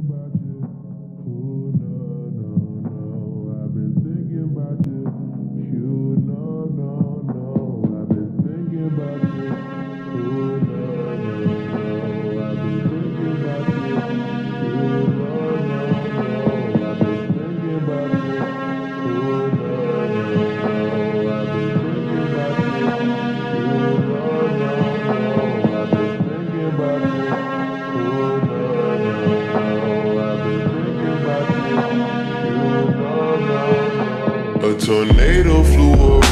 about you. Ooh, no, no, no. I've been thinking about you. You, no, no, no. I've been thinking about you. Ooh, no, no, no. I've been thinking about you. You, no, no, no. I've been thinking about you. Ooh, no, no, no. I've been thinking about you. You, no, no, no. I've been thinking about you. Ooh, no, no, no. I've been thinking about you. You, no, no, no. A tornado flew over